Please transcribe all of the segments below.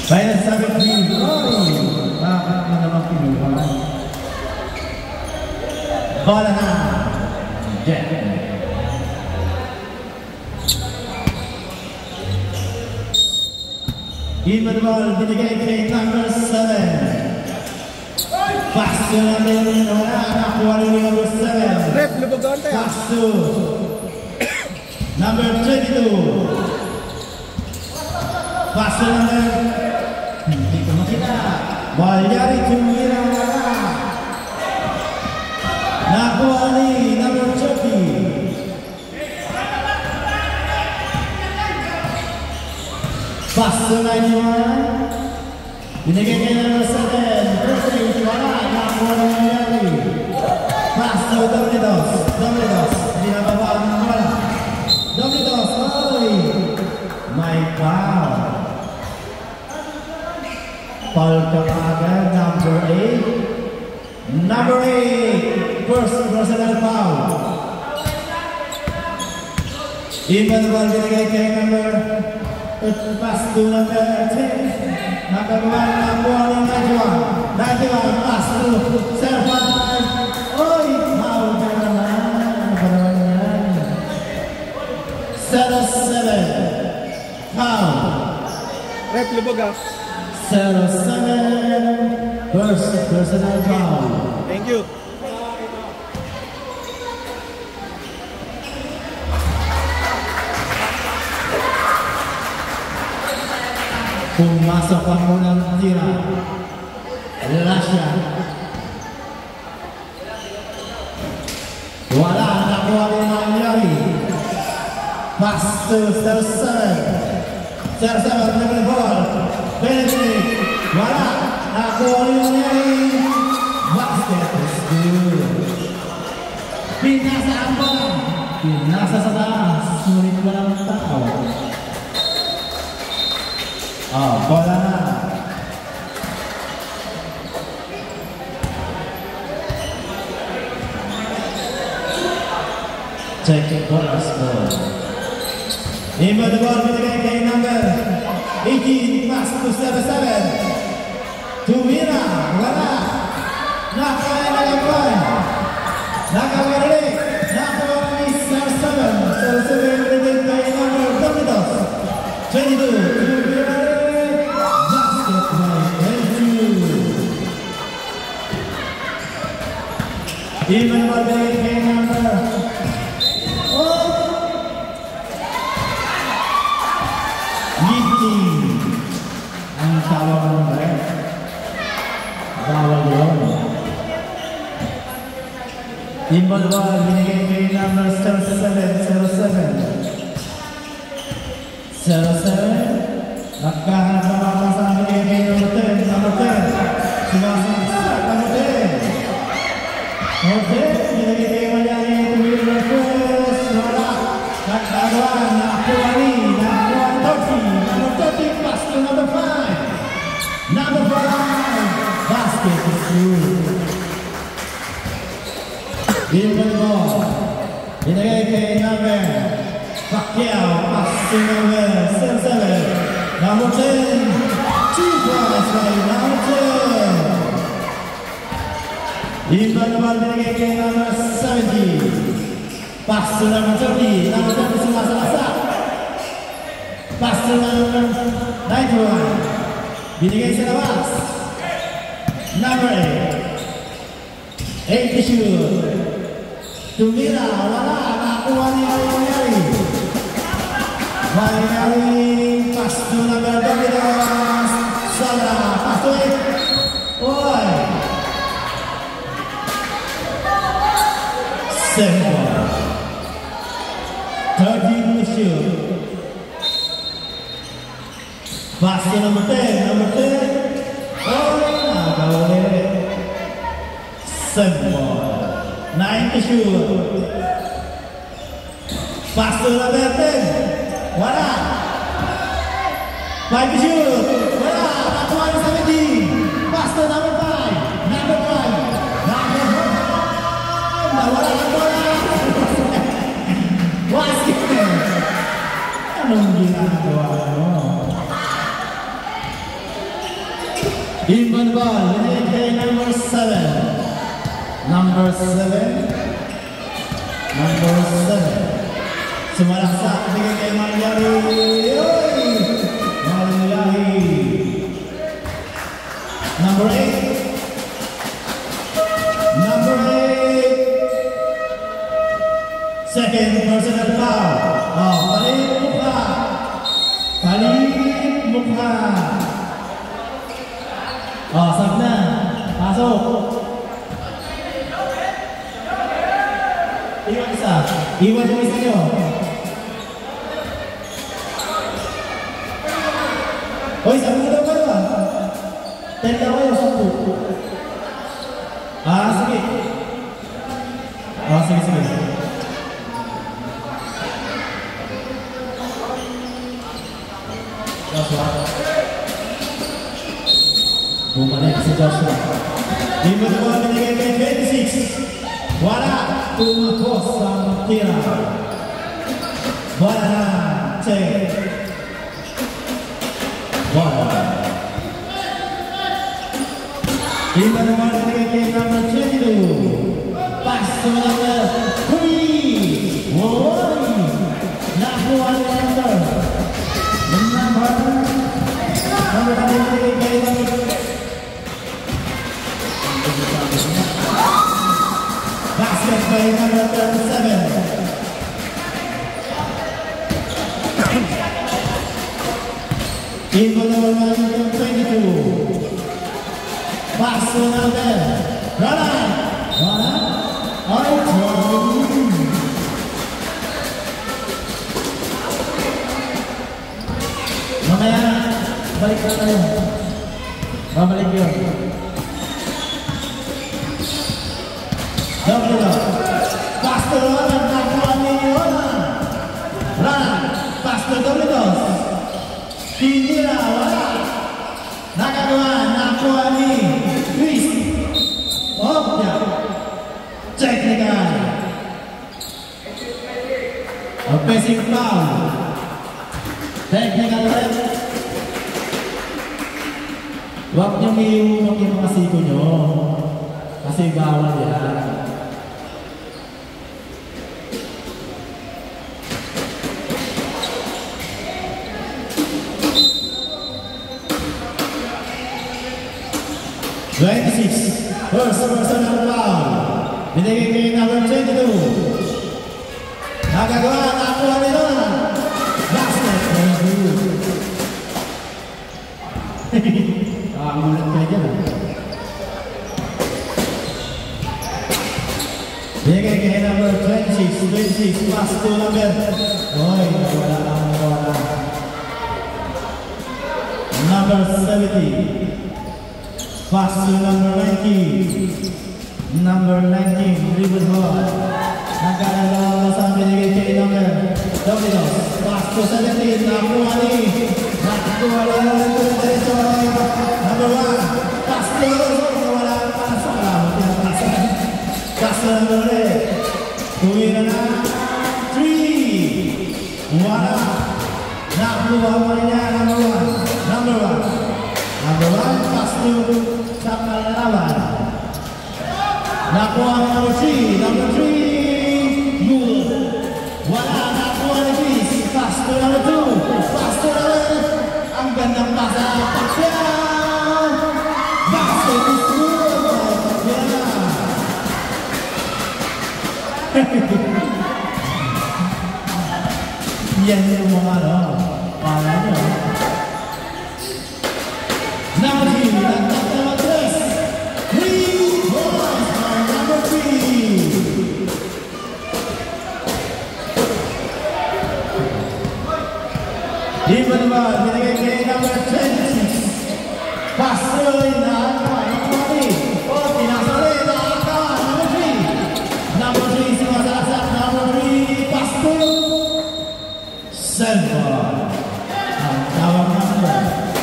Minus 17, Rory. Bakit na naman pinuha? Bola na. Jet. Even ball binigay kay number 7. Paso natin, wala. Nakuha rin number 7. Rep, lubagan tayo. Paso. Number 22. Paso number. Hindi ko makita. Walyari tumira wala. Nakuha ni number 30. Paso 91. Binigay kay number 7. First wala. Nakuha ni Walyari. Paso doble dos. Hindi na babaan ng wala. Doble dos. Oy. My foul. Foul kapagan. Number 8. Number 8. First personal foul. Even the ball binigay kay number pass to number 10. Nakakuha ng ball ng 91. 91 pass to Servan. Oy! Foul ka naman. Ano ba naman yan? 0-7. Foul. Rep, lubagan. 0-7. First personal foul. Thank you. Pumasok ang unang tira. Lasya. Wala. Nakuha ni Walyari. Pass to 0-7. 0-7 naman ball. Benedict. Wala. Nakuha ni Walyari. Basket is good. Pinasa ang ball. Pinasa sa taas. Ngunit walang tao. Bola na. Check it, bola score. Iba the ball binigay kay number 18, pass to 7-7. Tumira, wala. Nakaya na yung ball. Nakawari. Nakawari 7-7. 7-7 binigay kay number 22. Even what they came number. Meeting. Ang tawag ng ba? Bawal yun. Even what binigay kay number 07. 07. Nagkahanap na mga sa binigay kay number 10. Number 10. Sumasasak number 10. Okay, binigay kay Walyari tumira first. Wala. Nagkaroon. Nakuha ni. Nakuha 30. Number 30 pass to number 5. Number 5. Basket is good. Even ball. Binigay kay number Pacquiao. Pass to number 7. Number 10. 2 points by number 10. Even the ball binigay kay number 70. Pass to number 30. Number 30 sumasalasa. Pass to number 91. Binigay sa labas. Number 8. 8 to shoot. Tumira. Wala. Nakuha ni Walyari. Walyari. Pass to number 22. Sala. Pass to 8. Oy. 13 to shoot. Pass to number 10. Number 10. Oh, nagawin. 7 ball. 9 to shoot. Pass to number 10. Wala. 5 to shoot. Wala. Nakuha ni 17. Pass to number 5. Number 5. Number 5. Nawala ang bola. Wasik. Anong ginagawa mo? Inbound ball, binigay number 7. Number 7. Number 7. Sumalaksak, binigay kay Malyari. Oy! Malyari. Number 8. Number 8. Second personal foul. Oh, palit mukha. Palit mukha. Oh, sab na. Pasok. Iwan isa. Iwan yung isa nyo. Hoy, sabi mo daw kayo ah. 10 daw kayo, 10. Ah, sige. Ah, sige, sige. Joshua. Bumalik si Joshua. Lima dua binigay kay 26. Wala. Tumakos sa tira. Wala na. Check. Wala. Lima dua binigay kay number 22. Pass to number 3. Woy. Nakuha ni number. Basket by number 37. Inbound number 22. Pass to number. Rana. Rana. Mamaya, balik na tayo. Babalik yun. Double up. Pass to Ronan. Nakuha ni Ronan. Ronan. Pass to Doritos. Tinira. Wala. Nakagawa. Nakuha ni Chris. Oh, yeah. Technical. Offensive foul. Technical red. Huwag niyong iuwag yung mga siko nyo. Kasi bawal yan. First personal foul. Binigay kay number 22. Nagagawa. Nakuha nila. Basket. Mulut kayo dyan. Binigay kay number 26. Pass to number. Oy, wala lang. Number 70. Pass to number 19. Number 19. Dribble ball. Nagkakalawa sa binigay kay number Dominos. Pass to 17. Nakuha ni. Nakuha ni. Number 1. Pass to wala ang pass. Pass to number 8. Tuwira na. 3. Wala. Nakuha mo niya. Number 1. Number 1. Number 1. Pass to sa kalalawan. Nakuha ni number 3. Number 3. Wala. Nakuha ni Chris. Pass to number 2. Pass to number. Ang gandang pasa. Pakyan. Basket is good. Yan yung mga ano. Para nyo. Number 3. Number 3. 3 points for number 3. Di ba naman, binigay kay number 26. Pass through in the number 3. O, pinasali na aka, number 3. Number 3, sumasalaksak, number 3. Pass through. Silver. Ang tawag naman.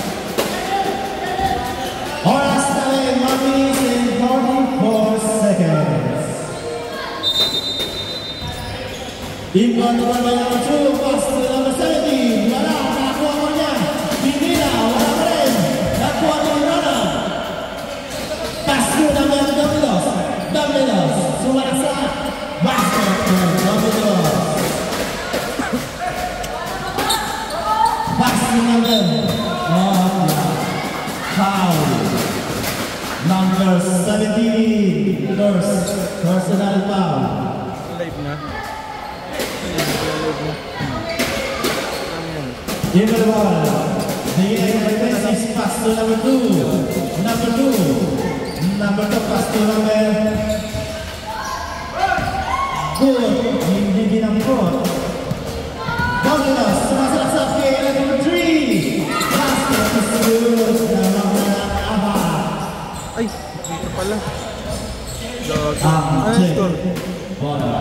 Oras na rin, 1 minute and 44 seconds. Inbound naman by number 2. Pass to number 17. Wala. Nakuha mo niya. Hindi na. Wala pa rin. Nakuha mo yung runner. Dominos. Passing number. Foul. Number 17. Personal foul. Live na. Give the ball. The defense is pass to number 2. Number 2 pass to number good. Hindi ginamot. Dominos. Sumasarap sa kaya number 3. Basket is good. Number Aba. Ay, dito pala. Ano Check. score? Bola.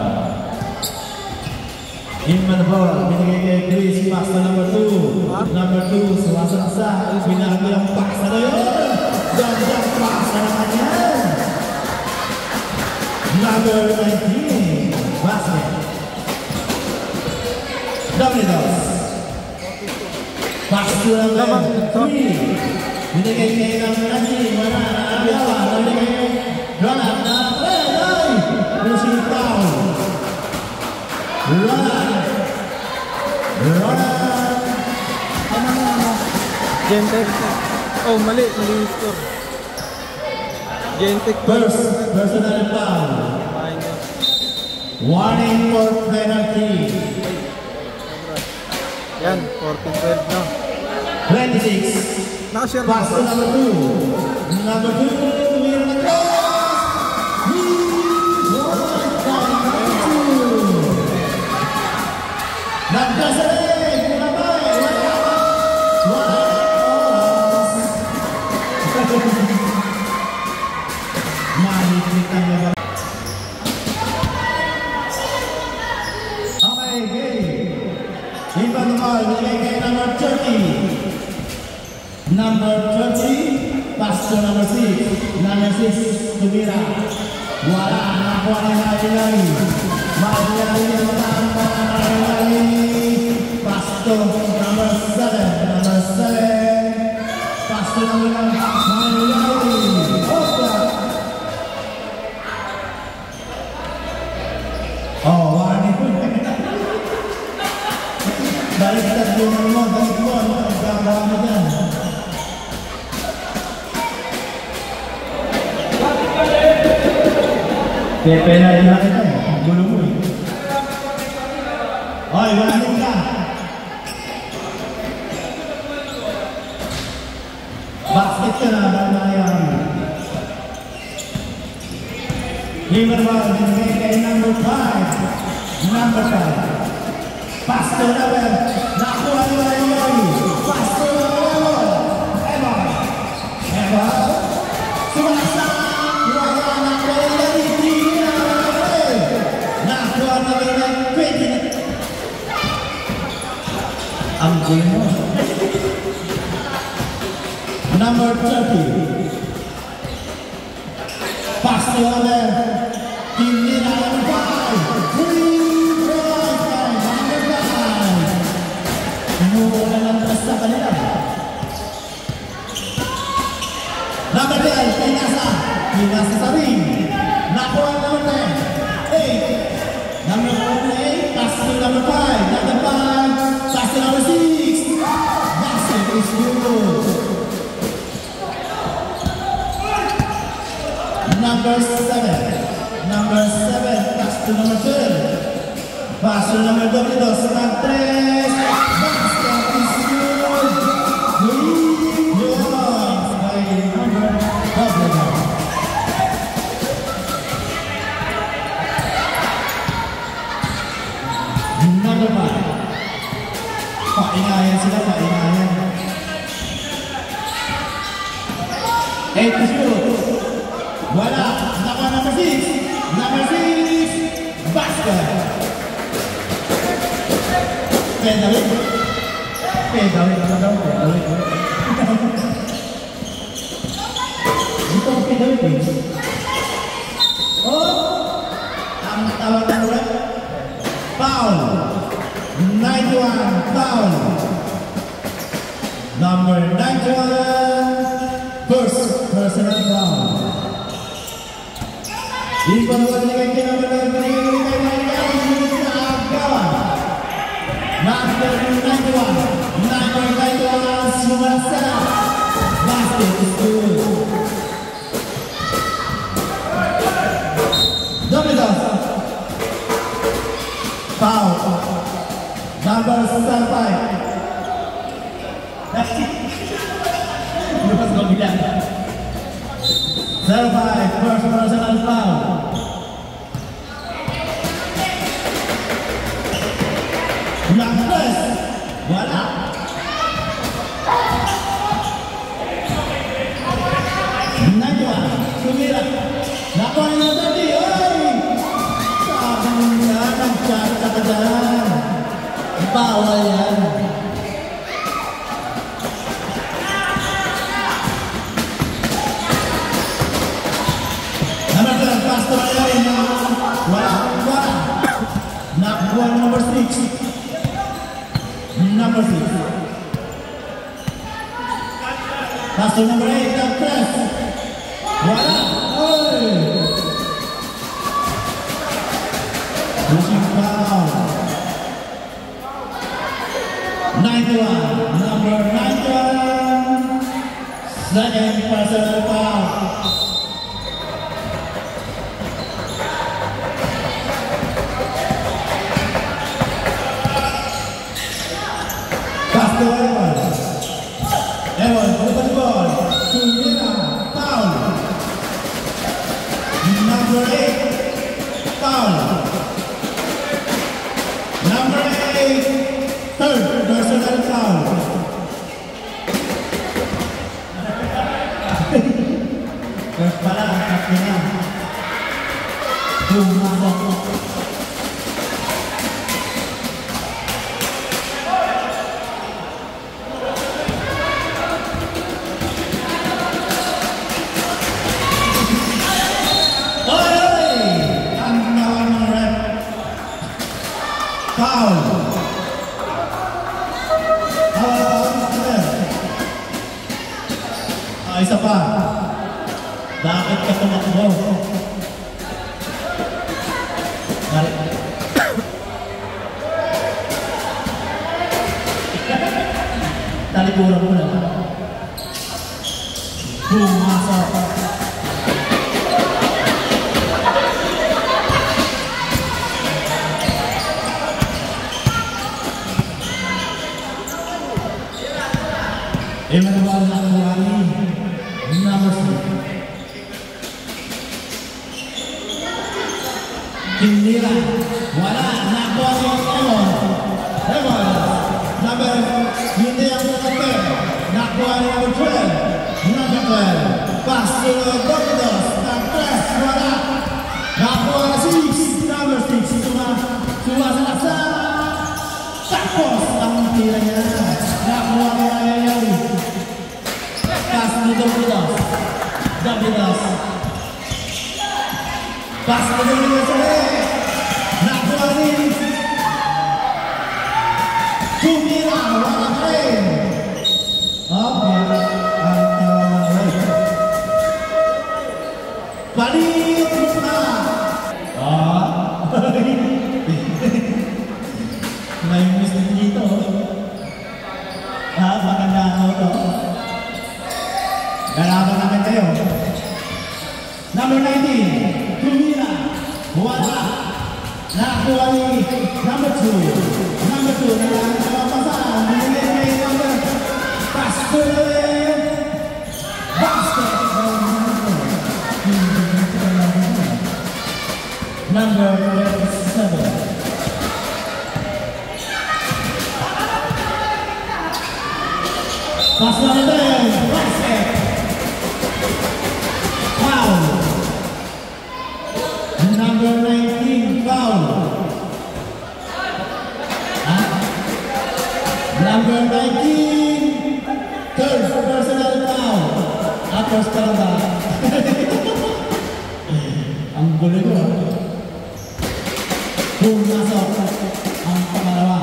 Inman the ball, binigay kay Chris, pass to number 2. Number 2, sumasaksa, binabilang paksa na yun. Gandang paksa naman yan. Number 19, basket. Dominos. Pass to number 3. Binigay kay number 19, wala na agawa. Binigay kay Ronald na, Losing foul. Ronald. Gentek. Oh, mali yung score. Gentek. Personal foul. Minus. Warning for penalty. Yan, 14-12 na. 26. Nakashare Pass to number 2. Number 2, meron na cross. Nagkasalig! Kunabay! Wala oras! Mahigit ang labang. Okay, game. Iba naman, binigay kay number 30. Number 30, pass to number 6. Number 6, tumira. Wala, nakuha na yung lagi. Mahigit ang labang. Pass to number 7. Number 7. Pass to number 9. Oh, warning po. Baliktad yung mo. Nagkakaroon mo dyan. Pepe na yun lang ito eh. Gulo mo eh. Oy, warning ka. Basket ka na, Danayan. Liverpool, binigay kay number 5. Number 5. Pass to number. Nakuha nila yung pass to number 1. Evan. Sumasa. Wala na ko yung hindi na. Nakuha nila yung 20. Ang gulo mo. Number 30. Pass to number. Hindi na number 5. Number 5. Mula lang sa kanila. Number 10. Pinasa sa ring. Nakuha number 10. 8. Number 8. Pass to number 5. Number 5. Pass to number 6. Basket is good. Number 7. Number 7. Pass to number 12. Pass to number 22. Number 3. Basket is good. Good. By number 12. Number 5. Painayan sila, painayan. 8 is good. Wala. Naka number 6. Number 6. Basket. Pedawin. Pedawin. Ito ang pedawin. Oh! Ang tawag ng rep. Foul. 91. Foul. Number 91. Personal foul. Di pa naman nilagay kay number 9. 91. Number 91, Sumasana. Basket is good. Dominos. Foul. Number 5. Lupas kau bilang. 05, first personal foul. Lampes, wala. Najwa, Sumira. Nakuha niya tadi, oy! Sabang yan, ang tsaka ka dyan. Bawal yan. Number 12, Pastor Aaron. Wala. Nakuha number 6. Number 6. Pastor number 8, the press. Wala. Oy! Pushing foul. 91. Number 91. Second personal foul. Pastor Ewan, open ball. Sumira, foul. Number 8, foul. Number 8, third personal foul. First pala, ang kapit na. Pumasok. Foul. Isa pa. Bakit ka tumakbo? Talikuran mo na. Pumasok. Emmanuel Nakuani, number 6. Kindira, wala, Nakuani Emon, number, hindi ang number, Nakuani number 12, number 12, Pastor Dominos, number 3, wala, Nakuani 6, number 6, sumasaksa, tapos ang tira niya, Nakuani Ayayay. Pas ni Dominos. Pas ni Dominos ulit. Nakuha rin. Sumira, wala ka rin. Ang tawag. Balik mo na. May mistake dito. Maganda ako to. Lalaban namin kayo. Number 19, Tumira, wala. Nakuha ni number 2. Number 2, nalapasan. Binigay number. Pastor ulit. Basket. Number 7. Pastor ulit. Basket. Foul. Number 19, foul. Number 19, third personal foul. Atros ka lang ba? Ang gulo ko. Pumasok ang pangalawa.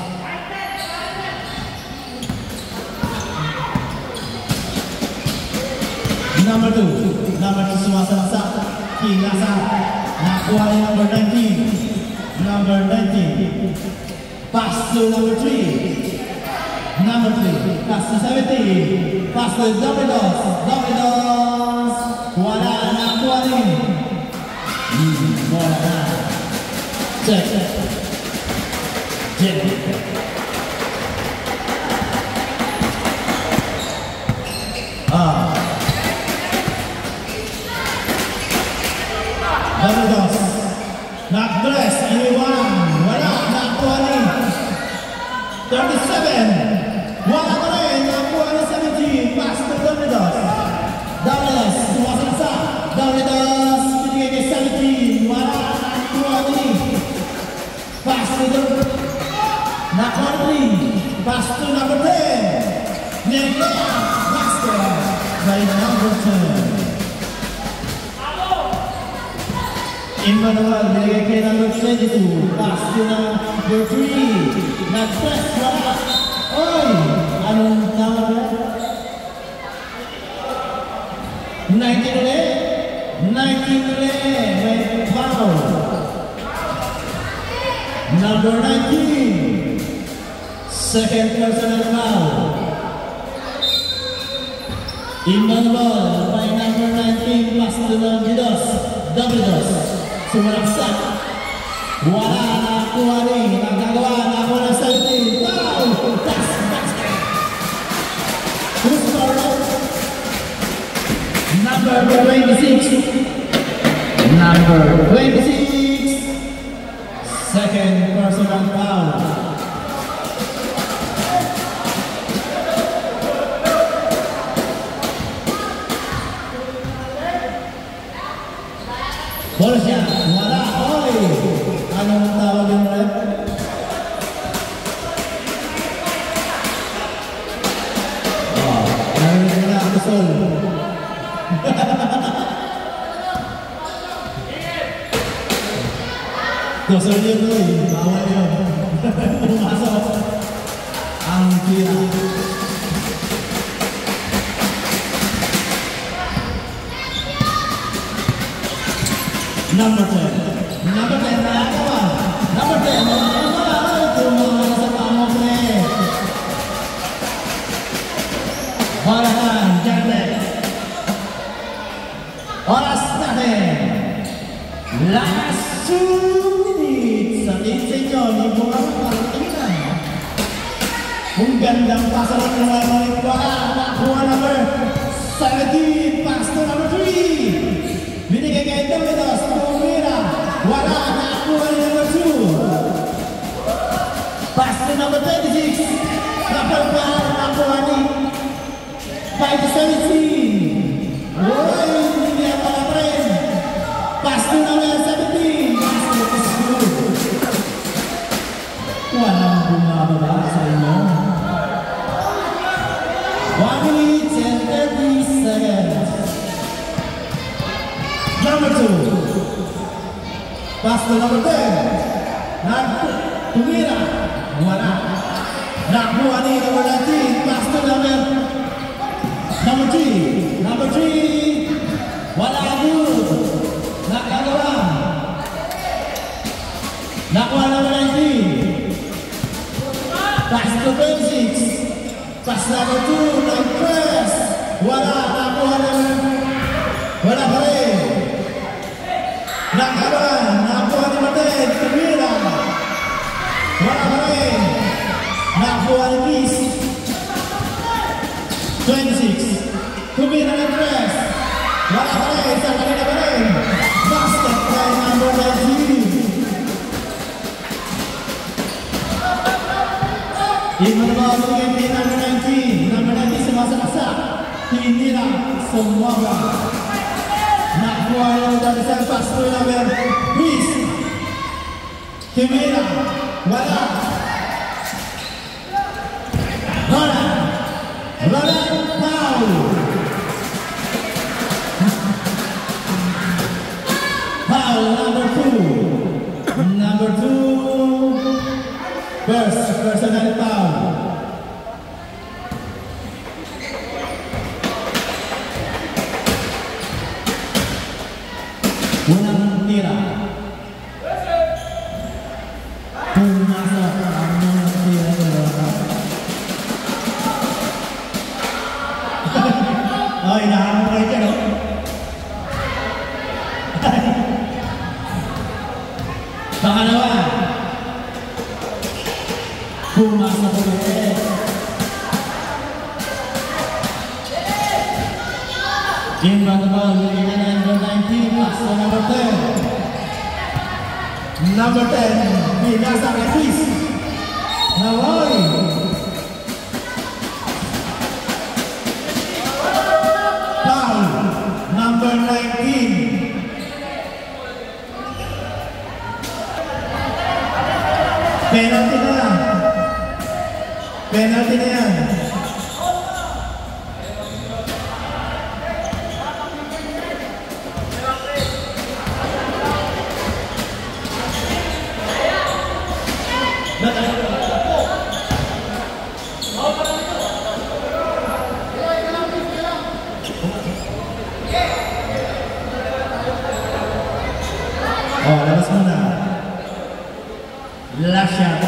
Number 2, sumasaksak, Kingasa, nakuha ni number 19. Number 19. Pass to number 3. Number 3. Pass to 17. Pass to Dominos. Dominos. Wala na kuha rin. Wala na. Check. Check. Dominos. Nag-dress. Iniwan. Wala na kuha rin. 37. Wala pa rin. Nakuha ni 17. Pass to Dominos. Dominos. Sumasaksa. Dominos. Pinigay kay 17. Wala. Nakuha ni. Pass to Dominos. Nakuha ni. Pass to number 10. Nilea. Basket. By number 10. Emmanuel. Pinigay kay number 22. Pass to number 3. Nag-press, wala. Oy! Anong tawag na? 19 ulit. 19 ulit. May foul. Number 19. Second personal foul. Emmanuel by number 19 plus to Dominos. Dominos. Sumalaksak. Wala na kuha rin. Nagagawa na ako ng 17. Wow! That's basket! Who's scored? Number 26. Number 26. Second personal foul. Bola siya. Wala. Oy! Anong tawag yung rep? Narinig na ako sol. Kusol yun doon. Bawal yun. Pumasok. Ang tira. Number 10. Number 10 na ako. Number 10. Tumama sa pamok na eh. Balakan, Janet. Oras natin. Last 2 minutes. Sabihin sa inyo, hindi mo kami palitan. Kung gandang pasalat na naman ito, nakuha number 17. Pass to number 3. Binigay kay Dominos. Tumira. Wala. Nakuha ni number 2. Pass to number 26. Napalpal. Nakuha ni 5-17. Uy, hindi niya pala friend. Pass to number 17. Basket is good. Walang bumababa sa inyo. 1 minute and 30 seconds. Number 2. Pass to number 10. Tumira. Wala. Nakuha ni number 19. Pass to number 3. Number 3. Wala good. Nakagawa. Nakuha number 19. Pass to 26. Pass number 2. Nag-press. Wala. Nakuha number. Wala pa rin. Nakagawa. Nakuha number 10. Tumira. Wala pa rin. Nakuha ni Peace. 26. Tumira ng press. Wala pa rin. Sa kanina pa rin. Basket by number 19. Emmanuel bigay kay number 19. Number 19 sumasaksa. Tinira. Sumaga. Nakuha yung dari sa pass to number Peace. Tumira. Wala. Wala. Wala. Foul. Foul number 2. Number 2. First personal foul. Unang tira. Pumasok ang Oh, inahamon kayo dyan, oh. Pangalawa. Pumasa po ulit. Game by the ball, number 19, pass to number 10. Number 10, binasa kay Chris. Naway. Foul, number 19. Penalty na yan. Penalty na yan. Oh, labas muna. Last shot.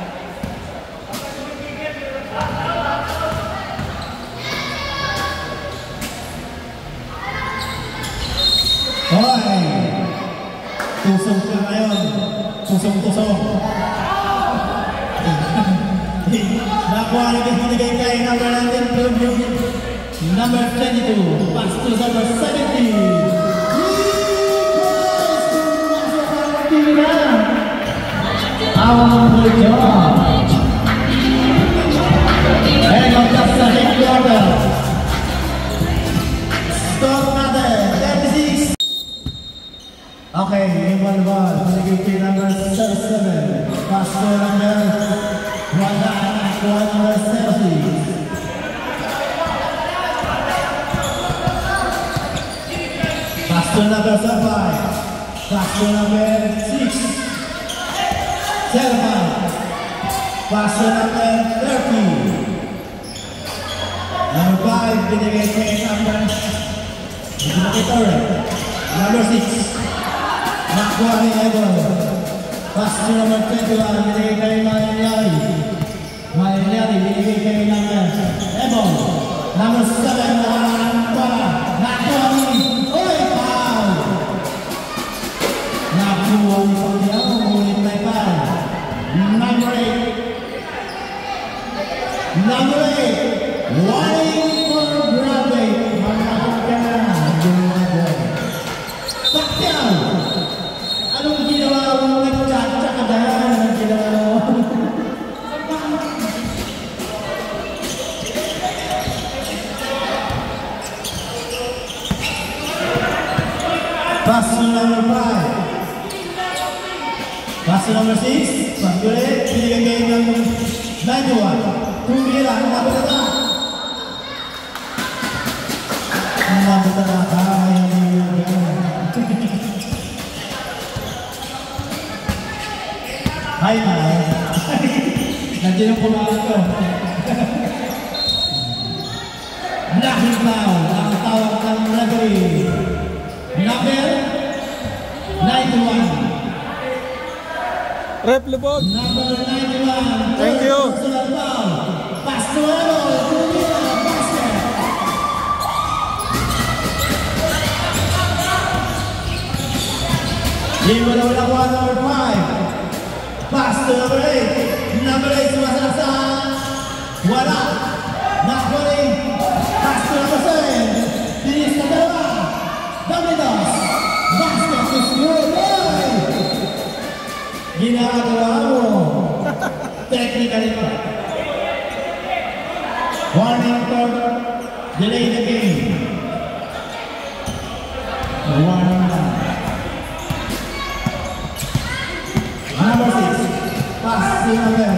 Hoy! Tusong ka ngayon. Tusong-tusong. Nakuha na binigay kay number 19, number 22, pass to number 17. Good job. And of the second quarter. Stop natin. 36. Okay, yung ball. Binigay kay number 7. Pass to number 1. Number 70. Pass to number 5. Pass to number 6. Pass to number 30. Number 5, binigay kay number 6. Nakuha ni Ebon. Pass to number 21, binigay kay Mayeliari. Mayeliari, binigay kay number Ebon. Number 7, nakuha ni Oy, foul! Nakuha ni Pagyaw, ulit na foul. Number 8, warning for grabbing. Pacquiao! Anong ginawa mo? Nag-chat-chat ka dyan? Anong ginawa mo? Pass to number 5. Pass to number 6. Pag-ulit, pinigay ng 91. Tumira, nabata. Nabata na kaya Hi, hi. Nandiyan ang pulaan ko. Laking tao, ang tawag ng referee. Number 91. Rep Lebog. Number 91. Thank you. Pastuelo, Tumira, basket. Game wala ko number 5. Pass to number 8. Number 8 sumasalaksan. Wala. Nakuha rin. Pass to number 7. Dinis na dalawa. Dominos. Basket is good. Ginagawa mo. Technically. Warning for delay the game. Warning. Number 6. Pass to number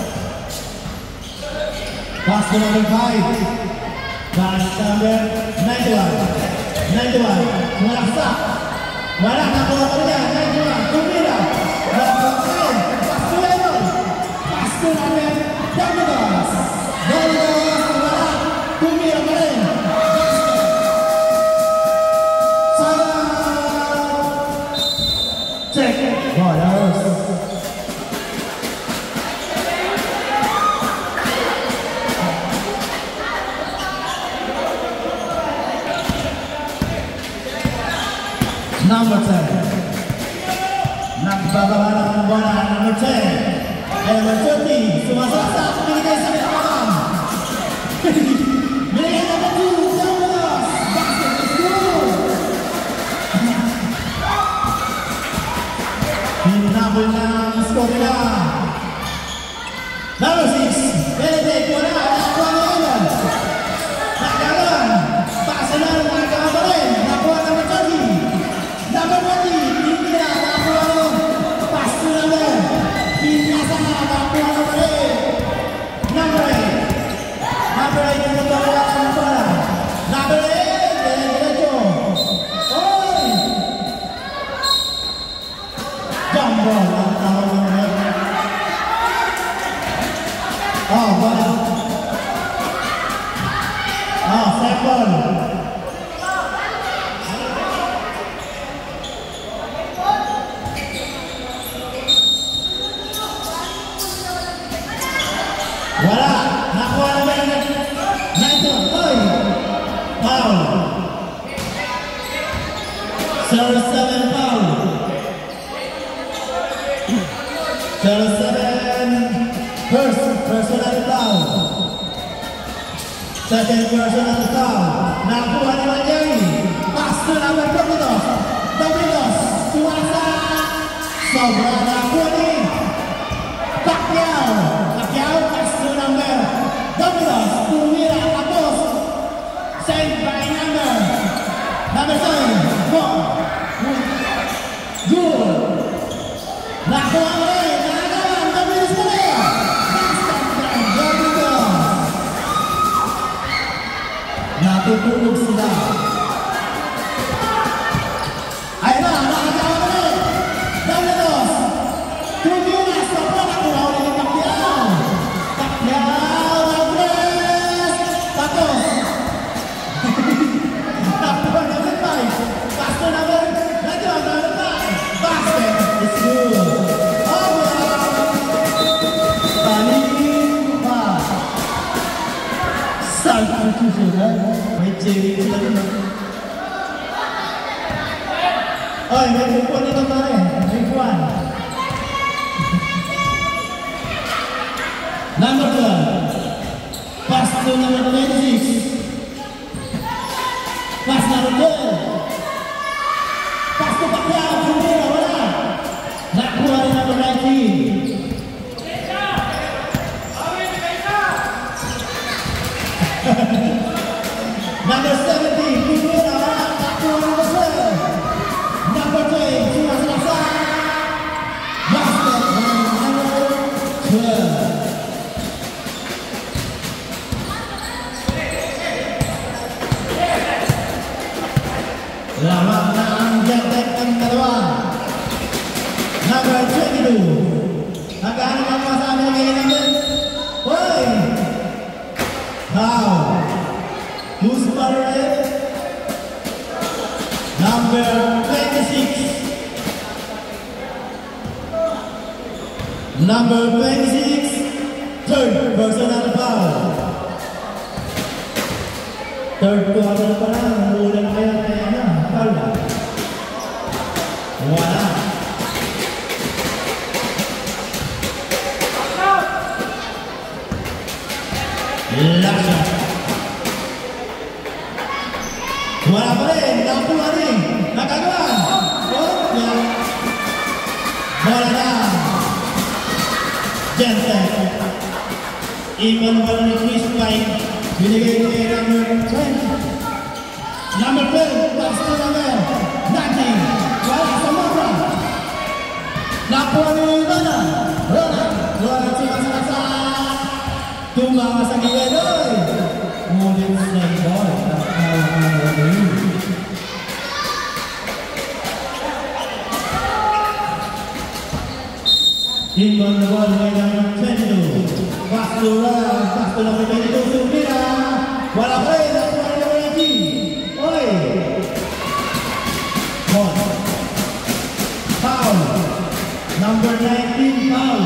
5. Pass number 91. Sumalaksa. Wala na po ako niya. 91. Tumira. Pass to Edo. Pass to number Dominos. Dominos. Wala. Tumira pa rin. Check. Ballers. Number 10. Nagbababa ng bola, number 10. Number 30, sumasaksak, binigay sa katawan. Binigay number 2, Dominos. Basket is good. Hinabol na ang score nila. Number 6, Benedict, wala, nakuha na yun. Nakalan, pasa na, nakawa pa rin. Nakuha number 30. Number 20, hindi na, nakuha na. Pass to number. Pinasa na, nakuha na pa rin. Number 8. Number 8, yung nagawa ng bola. Number 8, diretso. Oy! Jump ball, ang tawag ng red. Oh, bola. Oh, set ball. Wala, nakuha na ba yung Naito? Oy! Foul. 07 foul. 07 personal foul. Second personal foul. Nakuha naman yan. Pass to number 22. Dominos. Tuwasa. Sobra nakuha ni Pacquiao. Pacquiao, pass to number Dominos. Tumira, tapos. Send by number 7. Good. Nakuha mo rin. Nakagawan. Dominos pa rin. Basket from Dominos. Natutulog sila. Ayun na, nakagawa mo rin. Dominos. Tumira, sobra nakuha ulit ni Pacquiao. Pacquiao, na-press. Tapos. Nakuha number 5. Pass to number 5. Basket is good. Oh, wow. Paling pa. Salto susunod. May Jerry sila rin. Oy, may kupon ito pa rin. May kuwan. Number 12. Pass to number 26. Pass number 12. Pass to Pacquiao. Tumira, wala. Nakuha rin number 19. Number 17, Tumira, wala. Nakuha number 12. Number 12, sumasaksak. Basket from number 12. Lamang na ang Gentek ang dalawa. Number 22. Nagkaano ang masabi ngayon natin? Hoy! How? Who's red? Number 26. Number 26. Third personal foul. Third quarter pa lang. Ulan kaya na. Foul na. Wala. Lasa. Wala pa rin. Nakuha rin. Nakagawa. Oh, yeah. Wala na. Gentek. Ikon pa rin Chris Pine. Binigay ko kay number 20. Number 12. Pass to number 19. Wala sa mabra. Nakuha ni Rona. Rona sumasaksak. Tumama sa gilid. Ngunit sa ball. Nakawak na rin. Inbound the ball by number 22. Pass to number 22. Tumira. Wala pa rin. Nakuha ni number 19. Oy. Ball. Foul. Number 19 foul.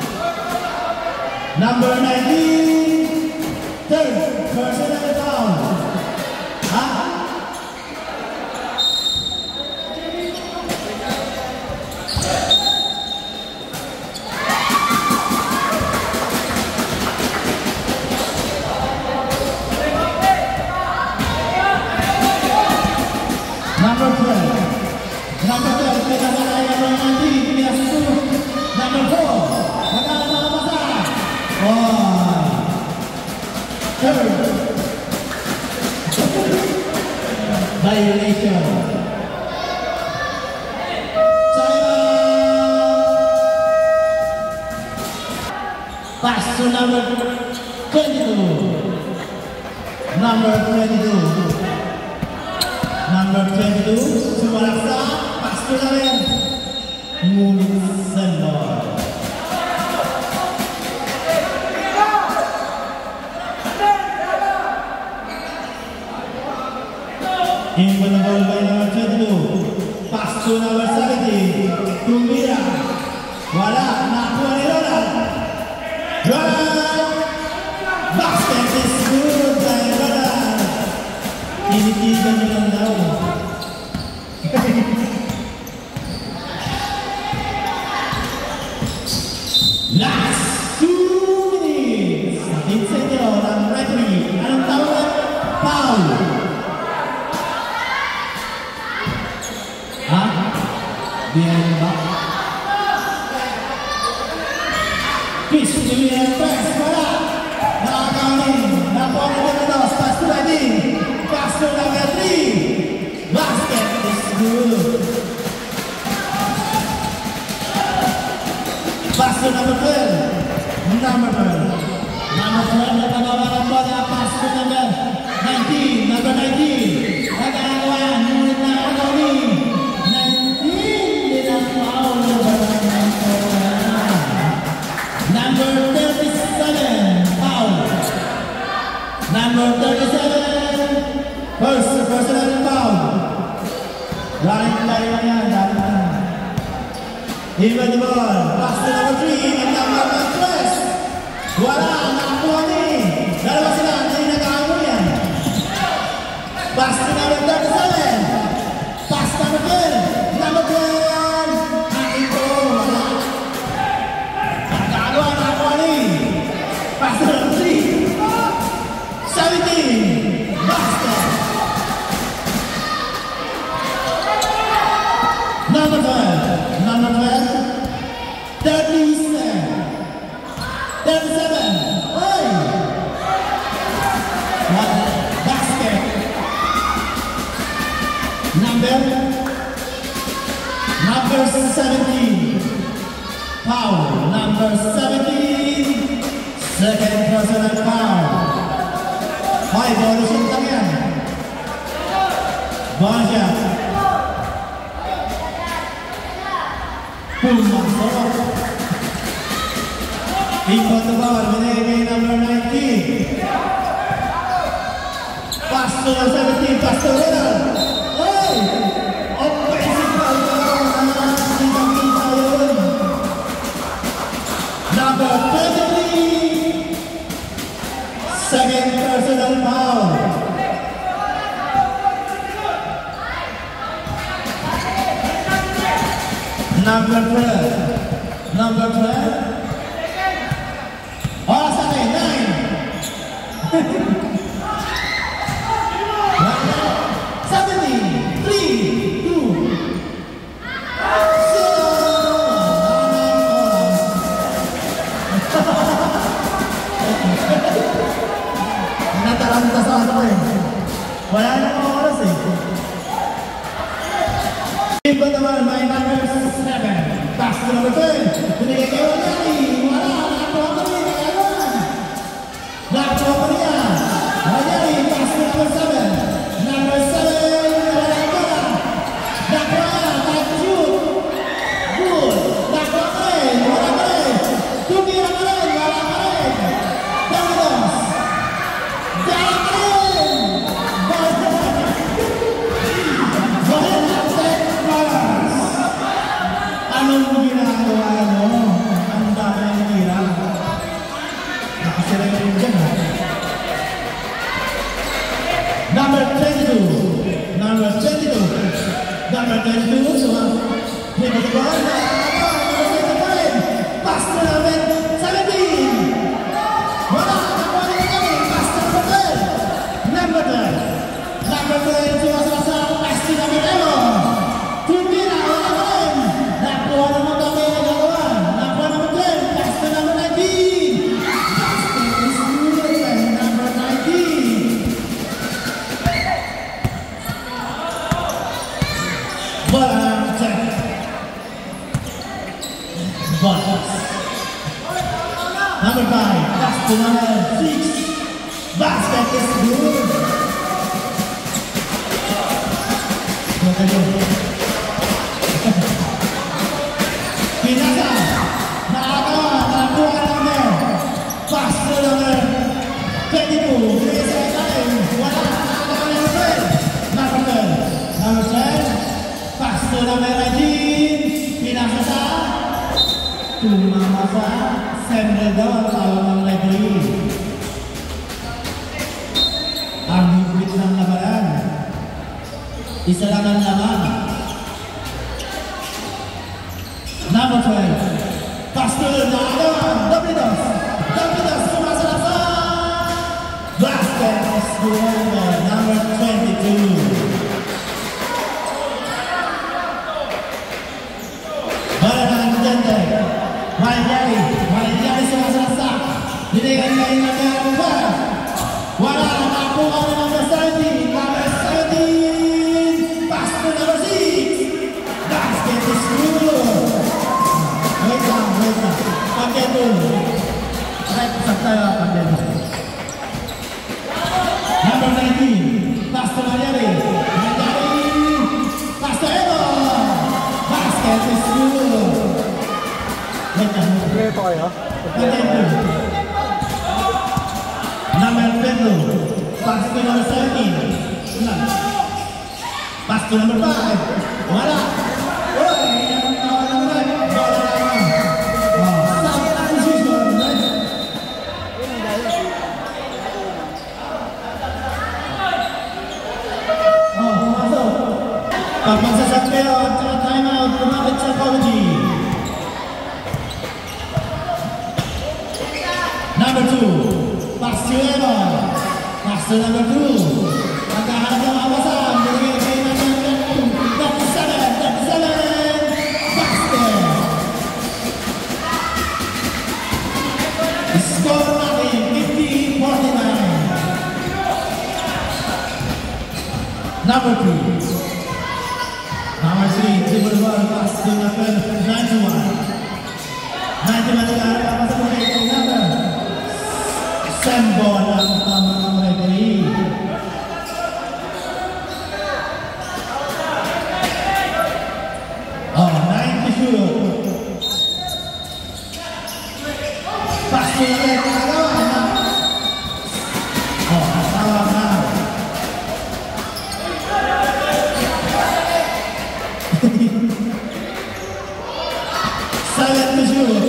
Number 19. Third personal foul. Ha? Number 12, kita mulai yang nanti dia 10. Number 4, bagaimana pasang? Oh, third violation. Pass to number 22. Number 22. Number 22. Sumarasa. Pass to number Ngulit Sendor. In with the ball by number 22. Pass to number 17. Tumbira. Wala. Nakuha ni Ronald. Ronald! Basket is good by Ronald! Tinitigan nyo lang daw. Last 2 minutes! Insenyo ng referee. Anong tawag? Foul! Ha? Diyan ba? Pitch to the press, wala. Nakakamin, nakuha mo na dos, pass to ready. Pass to number 3. Basket is good. Pass to number 12. Number 12. Number 12, nagpagawa ng bola. Pass to number 19. Number 19. Nagagawa, ngunit na Anthony. 19, din ang foul. Number 37, foul. Number 37, personal foul. Running tayo na yan, dami na. Even the ball, pass to number 3, and number 3. Wala, nakakuha ni. Dalawa sila, hindi nag-aamo yan. Pass to number 37. Pass number 10, number 10. Akin ko, wala. Pass to number 3. 17. Basket. Number 12. Number 12. 37. 37. Hey. What? Basket. Number 17. Foul. Number 17. Second personal foul. Hay, violation lang yan. Baja. Pumasok. Ikot the ball, binigay number 19. Pass to number 17, pass to Ronald. Hey! Offensive foul ka lang. Kita yun. Number 23. Second personal foul. Number 12. Number 12. Oh, sorry, 9. 17, 3, 2, 0. Nataranta sa ano eh. Wala na mga oras eh. Iba naman, may number 7. Pass to number 10. Binigay kayo Wanyari. Wala, nakakuha ko rin. Nakakuha ko rin yan. Wanyari, pass to number 7. Number 7, wala ko na. Nakakuha na, type shoot. Good. Nakakuha ko rin, wala ko rin. Tumira ko rin, wala ko rin. Dominos. Anong ginagawa mo? Ang dami ng tira. Nakasira rin dyan ha. Number 22. Number 22. Number 22. So, hit the ball. Pass to number 17. Wala. Nakuha na kami. Pass to number 12. Number 12. Number 12. Sumasasa. Pass to number 11. Tumira. Bola check. Bola. Number 5, pass to number 6. Basket is good. Pinasa. Nakuha number. Pass to number 22. Wala. Number 10. Pass to number 19. Pinasa sa tumama sa sender daw ang tawag ng referee. Ang higit ng labanan. Isa lang ang laban. Number 12. Pass to number Davidos. Davidos sumasa sa basket is number 22. Malayari sumasa. Binigyan kayo ng number. Wala nakakuha ng number 17. Number 17. Pass to number 6. Basket is good. Wait lang. Pagyan doon. Right, pasok tayo. Pagyan doon. Number 19. Pass to Malayari. Pass to Edo. Basket is good. Kompleto kayo? Number 10. Pass to number 17. Pass to number 5. Wala. Pag magsasakyo at time out, lumapit sa comedy. Number 2, pass to Evan. Pass to number 2. Magkaharap ng awasan. Binigay kayo ng number 37. Basket. Score natin, 50-49. Number 3. Number 3, dribble ball, pass to number 91. 91 na pasok mo kayo number. Sembol ang tamang referee. Oh, 92. Pass to number 1. Oh, tawag na. Sagat to shoot.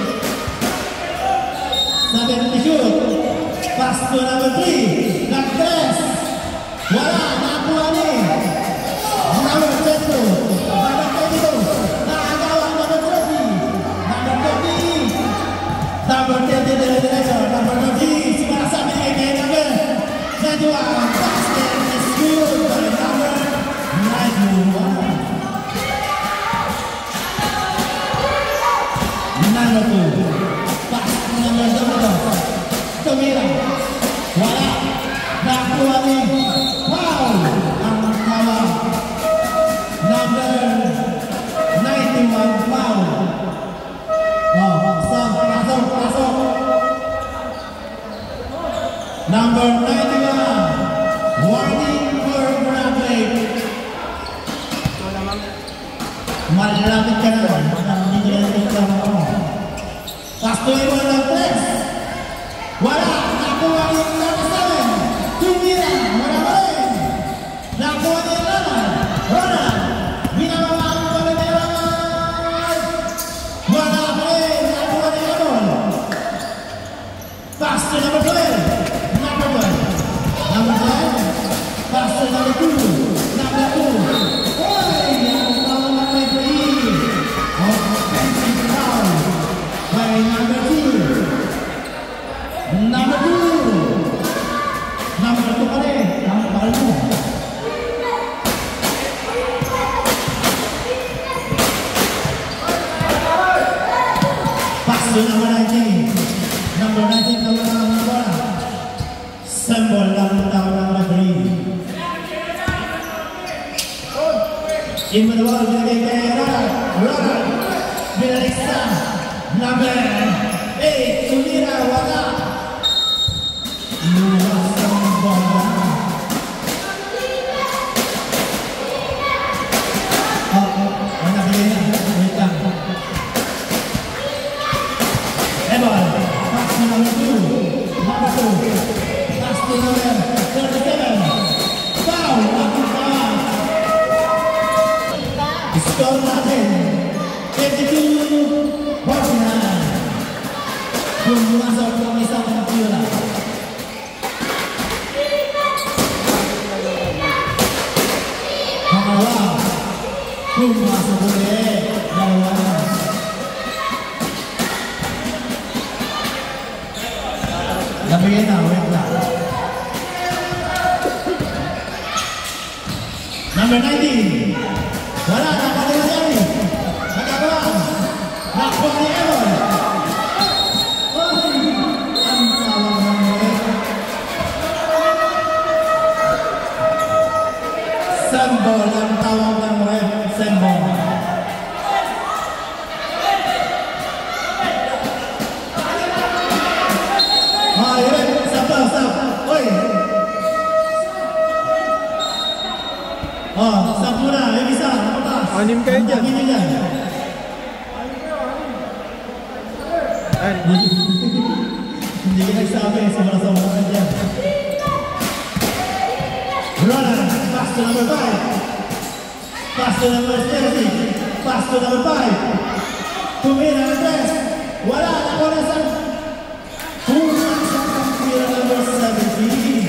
Pass to number 3. Nag-press. Wala. Nakuha ni. Number 22. Number 22. Nakagawa. Number 30. Number 30. Number 30. Diretso. Number 30. Sumasabi ni kay number 91. Basket is good by number 91. Number 2. Pass to number 2. Tumira. Wala. Nakuha ni. Wow! Ang tawag. Number 91. Wow! Oh, pasok. Number 91. Warning for grab rate. Malapit ka na. Hindi ka na. Pass to Evan ng press. Wala! Nakuha ni number 7. Tumira! Wala pa rin! Nakuha ni Ronald! Binababaan pa rin ni Ronald! Wala pa rin! Nakuha ni Ronald! Pass to number 12! Number 12! Number 12! Pass to number 2! Number 2! Oy! Ang tawag ng referee! Offensive foul by number 2! Number 2. In the ball, Ronald, Bilariksa, number 8, Sumira Wala. Luaskan bola. Mana belinya? Berikan. Ebal, pass to number 2, pass to number 37. Foul, lakukan. Skor Latin 32-49. Belum masuk ke misal bola. Mengawal belum masuk boleh lawan. Tapi enak wetlah. Number 19. Wala, nakaliwa yan eh. Nagkakulang. Nakkuha ni Ewan. Ay, ang tawag ng ulit. Sembol ang tawag ng ulit. Sembol. Ay, ulit. Stop. Uy. Oh, stop muna. Yung isa. Anim kayo dyan. Hindi ka nagsabi, sobra-sobra ka dyan. Ronald, pass to number 5. Pass to number 30. Pass to number 5. Tumira ang press. Wala, nakuha na sa kulang sa kampira number 17.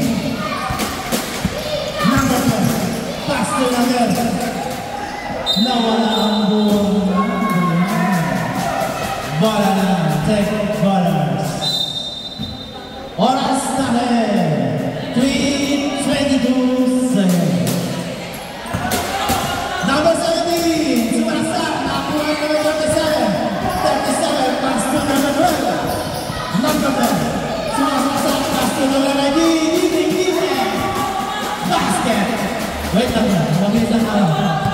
Number 4. Pass to number nawala ang buong bola na take ballers. Oras dahil 3:22 seconds. Number 17 sumarasa nakuha ng number 37 pass to number 12. Number 12 sumarasa pass to number 19 basket. Wait lang, mabilis lang ako.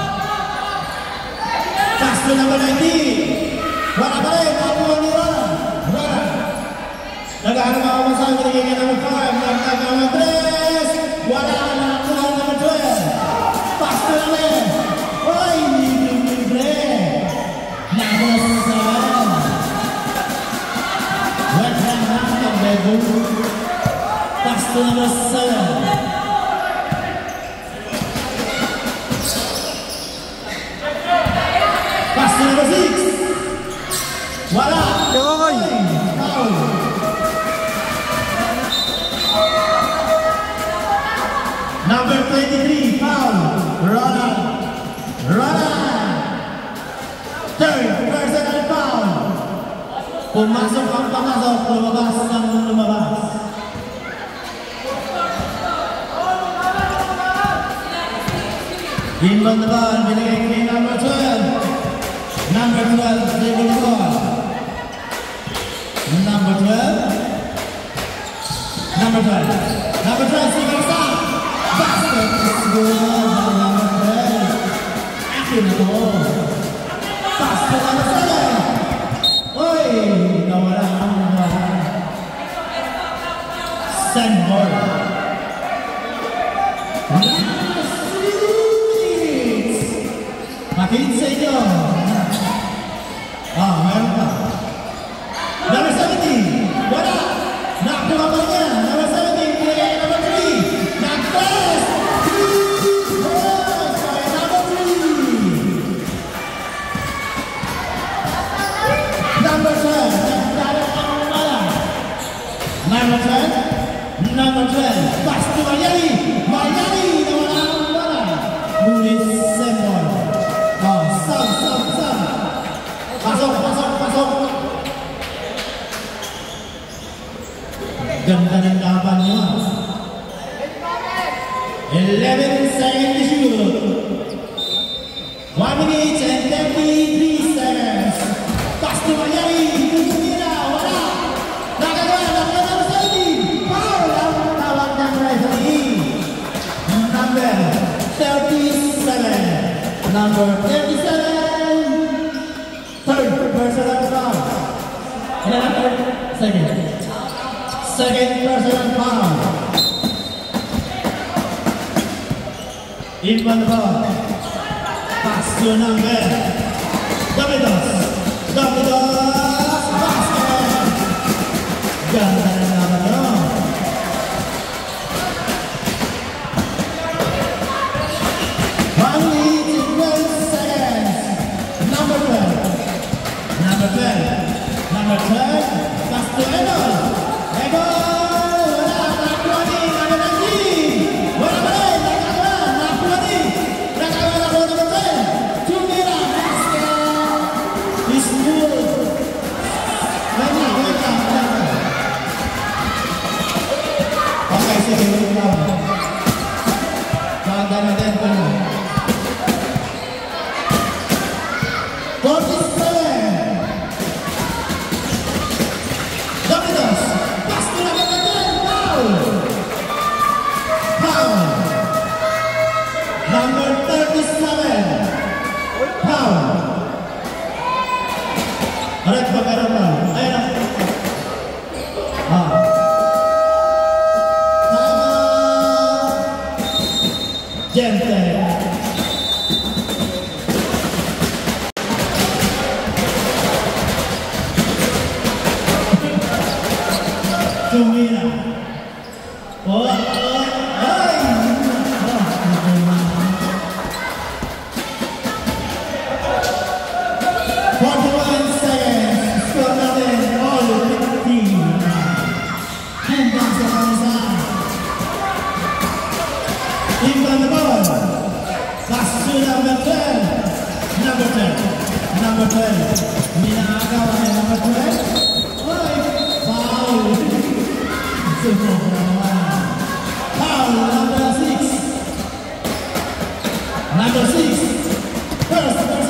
Pass to number 19. Wala pa rin, nakuha ni Ronald. Naghahanap ako masang binigay number 5. Number 3. Wala, nakuha number 12. Pass to number. Oy, libre. Nakuha sa 7. Wet hand ng Bego. Pass to number 7. Pass to number 6. Wala. Kawakay. Foul. Number 23, foul. Ronald. Third personal foul. Pumasok ang pamasok, lumabas ang lumabas. Inbound the ball, binigay kay number 12. Number 12, dribble the ball. Number 12, single stop. Basket is good. Number 12. Akin na to. Pass to number 7. Oy, nawala ang nawala. Send ball. Last 3 minutes. Makinig sa inyo. Meron pa. Number 17. Wala. Nakuha pa niya. Number 17. Pinagay number 3. Nag-press. 3. Yes. Okay, number 3. Number 12. Nagdala ang wala. Number 12. Pass to Mayari. Nawala ang wala. Ngunit Sembol. Sub. Pasok. Ganda ng laban niyo. 11 seconds to shoot. 1 minute and 33 seconds. Pass to Mayari. Tumira. Wala. Nakagawa ng 17. Foul ang tawag ng referee. Number 37. Number 37. Third personal foul. Second. Second personal foul. Ivan the ball. Pass to number. Davidos. Basket. Ganda na naman yun. Only 12 seconds. Number 12. Number 12. Number 12. Pass to Edo. Edo. Wala. Nakuha ni. Number 19. Wala ba rin? Nakuha ni. Nakuha number 12. Tumira. Basket. Is good. Wait lang. Okay, sige. Wait lang. Maganda natin po. 47. Davidos. Pass to number 10. Foul. Foul. Number 37. Foul. Red Bagaramang. Ayan na. Gente. Tumira. Ay! 41 seconds. Score natin all 15. Hanggang sa kanisan. Ivan the ball. Pass to number 12. Number 12. Number 12. Minagaw ay number 12. Oy! Foul! Sumobra naman. Foul number 6. Number 6. First